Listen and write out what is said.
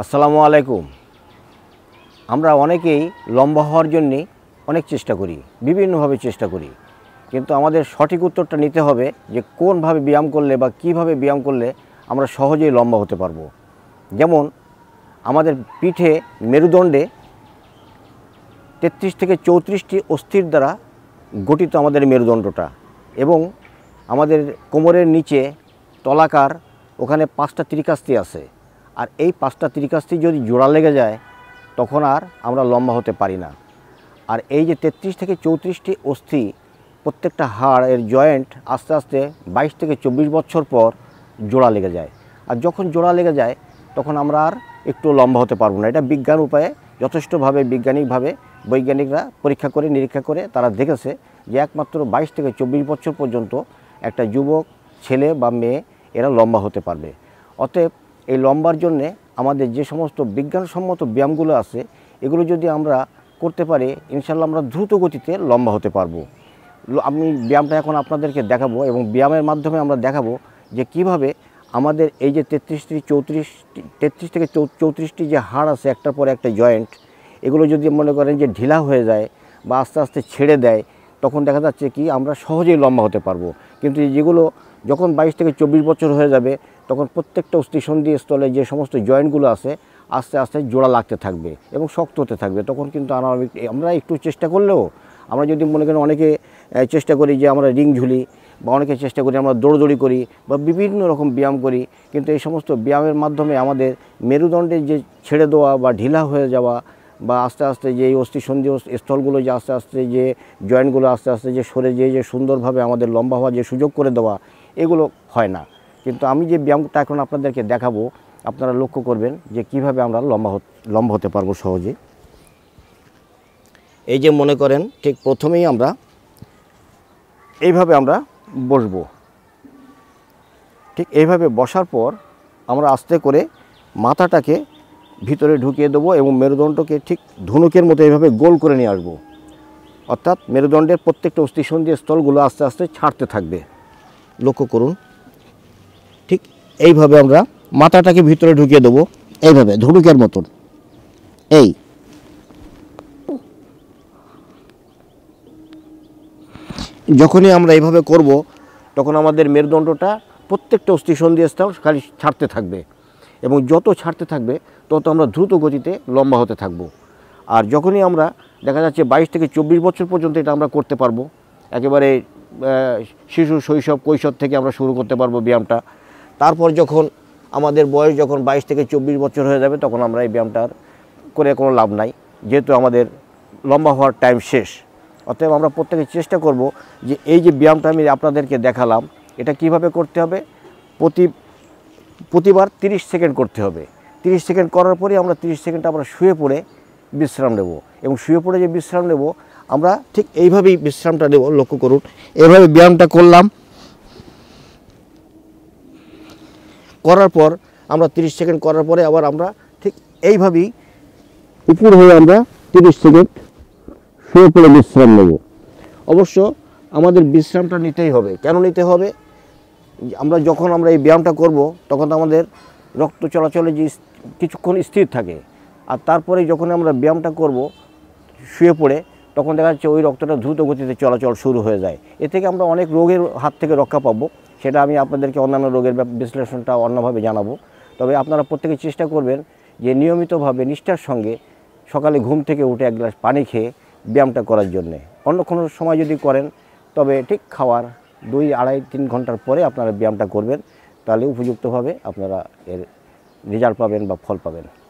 আসসালামু আলাইকুম। আমরা অনেকেই লম্বা হওয়ার জন্যে অনেক চেষ্টা করি, বিভিন্নভাবে চেষ্টা করি, কিন্তু আমাদের সঠিক উত্তরটা নিতে হবে যে কোনভাবে ব্যায়াম করলে বা কিভাবে ব্যায়াম করলে আমরা সহজেই লম্বা হতে পারবো। যেমন আমাদের পিঠে মেরুদণ্ডে 33 থেকে 34টি অস্থির দ্বারা গঠিত আমাদের মেরুদণ্ডটা, এবং আমাদের কোমরের নিচে তলাকার ওখানে 5টা ত্রিকাস্তি আছে। আর এই 5টা ত্রিকাস্তি যদি জোড়া লেগে যায় তখন আর আমরা লম্বা হতে পারি না। আর এই যে 33 থেকে 34টি অস্থি, প্রত্যেকটা হাড় এর জয়েন্ট আস্তে আস্তে 22 থেকে 24 বছর পর জোড়া লেগে যায়। আর যখন জোড়া লেগে যায় তখন আমরা আর একটু লম্বা হতে পারবো না। এটা বিজ্ঞান উপায়ে যথেষ্টভাবে বৈজ্ঞানিকরা পরীক্ষা করে নিরীক্ষা করে তারা দেখেছে যে একমাত্র 22 থেকে 24 বছর পর্যন্ত একটা যুবক ছেলে বা মেয়ে এরা লম্বা হতে পারবে। অতএব এই লম্বার জন্যে আমাদের যে সমস্ত বিজ্ঞানসম্মত ব্যায়ামগুলো আছে এগুলো যদি আমরা করতে পারি, ইনশাল্লাহ আমরা দ্রুত গতিতে লম্বা হতে পারবো। আমি ব্যায়ামটা এখন আপনাদেরকে দেখাবো এবং ব্যায়ামের মাধ্যমে আমরা দেখাবো যে কিভাবে আমাদের এই যে 33 থেকে 34টি যে হাড় আছে একটার পর একটা জয়েন্ট, এগুলো যদি মনে করেন যে ঢিলা হয়ে যায় বা আস্তে আস্তে ছেড়ে দেয় তখন দেখা যাচ্ছে কি আমরা সহজেই লম্বা হতে পারবো। কিন্তু যেগুলো যখন 22 থেকে 24 বছর হয়ে যাবে তখন প্রত্যেকটা অস্থিসন্ধি স্থলে যে সমস্ত জয়েন্টগুলো আছে আস্তে আস্তে জোড়া লাগতে থাকবে এবং শক্ত হতে থাকবে। তখন কিন্তু আমরা একটু চেষ্টা করলেও, আমরা যদি মনে করেন অনেকে চেষ্টা করি যে আমরা রিং ঝুলি, বা অনেকে চেষ্টা করি আমরা দৌড়দৌড়ি করি বা বিভিন্ন রকম ব্যায়াম করি, কিন্তু এই সমস্ত ব্যায়ামের মাধ্যমে আমাদের মেরুদণ্ডের যে ছেড়ে দেওয়া বা ঢিলা হয়ে যাওয়া বা আস্তে আস্তে যে এই অস্থিসন্ধি স্থলগুলো যে আস্তে আস্তে যে জয়েন্টগুলো আস্তে আস্তে যে সরে যে সুন্দরভাবে আমাদের লম্বা হওয়ার যে সুযোগ করে দেওয়া, এগুলো হয় না। কিন্তু আমি যে ব্যায়ামটা এখন আপনাদেরকে দেখাবো আপনারা লক্ষ্য করবেন যে কিভাবে আমরা লম্বা হতে পারবো সহজে। এই যে মনে করেন ঠিক প্রথমেই আমরা এইভাবে আমরা বসবো। ঠিক এইভাবে বসার পর আমরা আস্তে করে মাথাটাকে ভিতরে ঢুকিয়ে দেবো এবং মেরুদণ্ডকে ঠিক ধনুকের মতো এইভাবে গোল করে নিয়ে আসবো। অর্থাৎ মেরুদণ্ডের প্রত্যেকটা অস্থিসন্ধি স্থলগুলো আস্তে আস্তে ছাড়তে থাকবে। লক্ষ্য করুন, ঠিক এইভাবে আমরা মাথাটাকে ভিতরে ঢুকিয়ে দেবো, এইভাবে ধনুকের মতন। এই যখনই আমরা এইভাবে করব তখন আমাদের মেরুদণ্ডটা প্রত্যেকটা অস্থিসন্ধি স্থল খালি ছাড়তে থাকবে, এবং যত ছাড়তে থাকবে তত আমরা দ্রুত গতিতে লম্বা হতে থাকব। আর যখনই আমরা দেখা যাচ্ছে 22 থেকে 24 বছর পর্যন্ত এটা আমরা করতে পারবো, একেবারে শিশু শৈশব কৈশোর থেকে আমরা শুরু করতে পারবো ব্যায়ামটা। তারপর যখন আমাদের বয়স যখন 22 থেকে 24 বছর হয়ে যাবে তখন আমরা এই ব্যায়ামটার করে কোনো লাভ নাই, যেহেতু আমাদের লম্বা হওয়ার টাইম শেষ। অতএব আমরা প্রত্যেকে চেষ্টা করব যে এই যে ব্যায়ামটা আমি আপনাদেরকে দেখালাম এটা কিভাবে করতে হবে। প্রতিবার 30 সেকেন্ড করতে হবে। 30 সেকেন্ড করার পরে আমরা 30 সেকেন্ড আমরা শুয়ে পড়ে বিশ্রাম নেব, এবং শুয়ে পড়ে যে বিশ্রাম নেব আমরা ঠিক এইভাবেই বিশ্রামটা নেব। লক্ষ্য করুন, এইভাবে ব্যায়ামটা করলাম, করার পর আমরা 30 সেকেন্ড করার পরে আবার আমরা ঠিক এইভাবেই উপর হয়ে আমরা 30 সেকেন্ড শুয়ে পড়ে বিশ্রাম নেব। অবশ্য আমাদের বিশ্রামটা নিতেই হবে। কেন নিতে হবে? যখন আমরা এই ব্যায়ামটা করব তখন আমাদের রক্ত চলাচলে যে কিছুক্ষণ স্থির থাকে, আর তারপরে যখন আমরা ব্যায়ামটা করব শুয়ে পড়ে তখন দেখা যাচ্ছে ওই রক্তটা দ্রুত গতিতে চলাচল শুরু হয়ে যায়। এ থেকে আমরা অনেক রোগের হাত থেকে রক্ষা পাবো। সেটা আমি আপনাদেরকে অন্যান্য রোগের বিশ্লেষণটা অন্যভাবে জানাবো। তবে আপনারা প্রত্যেকে চেষ্টা করবেন যে নিয়মিতভাবে নিষ্ঠার সঙ্গে সকালে ঘুম থেকে উঠে এক গ্লাস পানি খেয়ে ব্যায়ামটা করার জন্যে। অন্য কোনো সময় যদি করেন তবে ঠিক খাওয়ার 2-2.5-3 ঘন্টার পরে আপনারা ব্যায়ামটা করবেন, তাহলে উপযুক্তভাবে আপনারা এর রেজাল্ট পাবেন বা ফল পাবেন।